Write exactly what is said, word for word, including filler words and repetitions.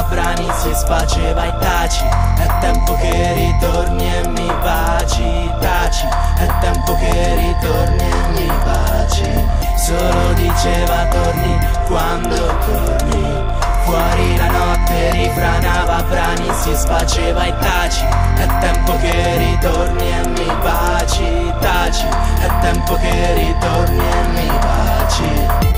brani, si sfaceva e taci. È tempo che ritorni e mi baci, taci. È tempo che ritorni e mi baci. Solo diceva torni quando torni. Fuori la notte rifranava brani, si sfaceva e taci. È tempo che ritorni e mi baci, taci. È tempo che ritorni e mi baci.